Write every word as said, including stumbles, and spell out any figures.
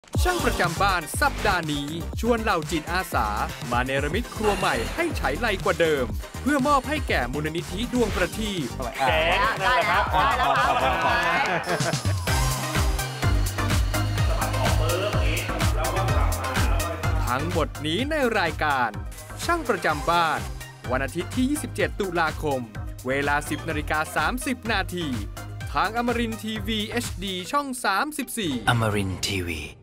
ช่างประจำบ้านสัปดาห์นี้ชวนเหล่าจิตอาสามาเนรมิตครัวใหม่ให้ฉายไลกว่าเดิมเพื่อมอบให้แก่มูลนิธิดวงประทีปแจกได้แล้วได้แล้วทั้งหมดนี้ในรายการช่างประจำบ้านวันอาทิตย์ที่ยี่สิบเจ็ดตุลาคมเวลา สิบนาฬิกาสามสิบนาทีทางอมรินทร์ทีวี เอช ดี ช่อง สามสิบสี่อมรินทร์ทีวี